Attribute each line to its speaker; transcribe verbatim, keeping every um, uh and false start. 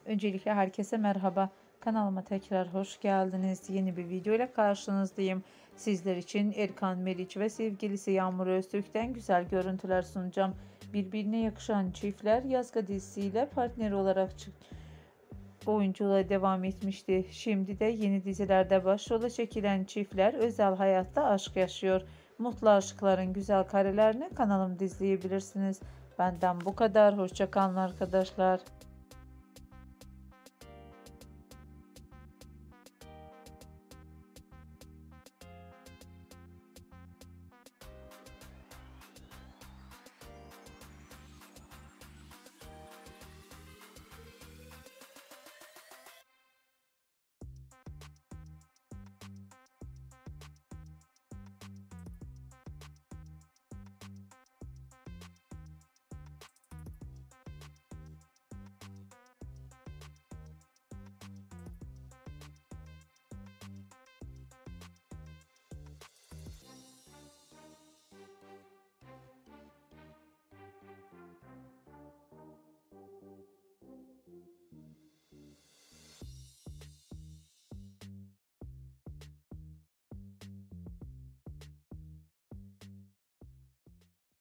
Speaker 1: Öncelikle herkese merhaba. Kanalıma tekrar hoş geldiniz. Yeni bir video ile karşınızdayım. Sizler için Erkan Meriç ve sevgilisi Yağmur Öztürk'ten güzel görüntüler sunacağım. Birbirine yakışan çiftler Yazgı dizisiyle partner olarak çıktı. Oyunculuğa devam etmişti. Şimdi de yeni dizilerde başrola çekilen çiftler özel hayatta aşk yaşıyor. Mutlu aşkların güzel karelerini kanalımda izleyebilirsiniz. Benden bu kadar. Hoşça kalın arkadaşlar.